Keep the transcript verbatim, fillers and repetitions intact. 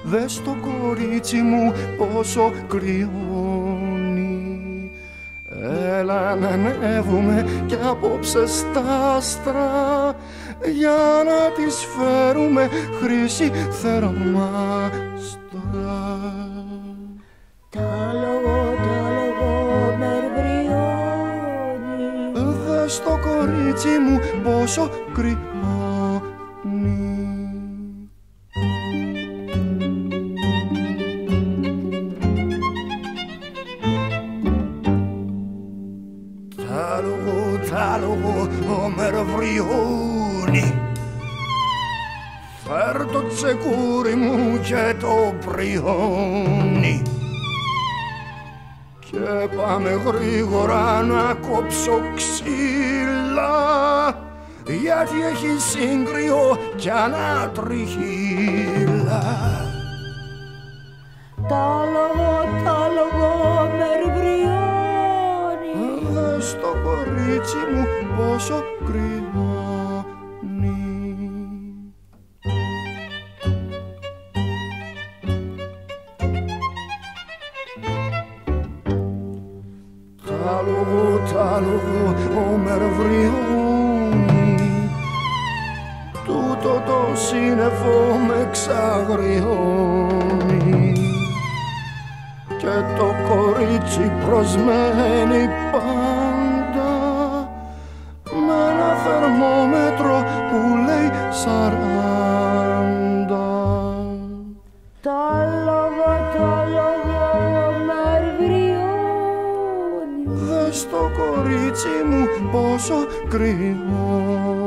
δες το κορίτσι μου πόσο κρυώνει. Έλα να ανέβουμε κι απόψε στα άστρα, για να της φέρουμε χρυσή θερμάστρα. Τα λόγω, τα λόγω μερβριώνει, δες το κορίτσι μου πόσο κρυώνει. Ο μερβριώνει, φέρ το τσεκούρι μου και το πριώνει, και πάμε γρήγορα να κόψω ξύλα, γιατί έχει σύγκριο κι ανατριχύλα. Τα λόγω, τα λόγω μερβριώνει, δες το κορίτσι μου πόσο κρυώνει. Τα λόγω, τα λόγω ο μερβριώνει, τούτο το σύννεφο με ξαγριώνει, και το κορίτσι προσμένει πάντα με ένα θερμόμετρο που λέει σαράντα. Τα λόγω, τα λόγω μερβριώνει, δες το κορίτσι μου πόσο κρυώνει.